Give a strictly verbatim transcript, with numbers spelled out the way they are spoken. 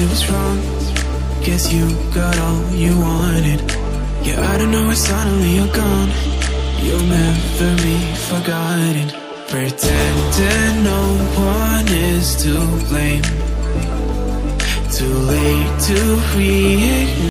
it was wrong. Guess you got all you wanted. Yeah, I don't know why suddenly you're gone. You'll never be forgotten. Pretending no one is to blame. Too late to reignite.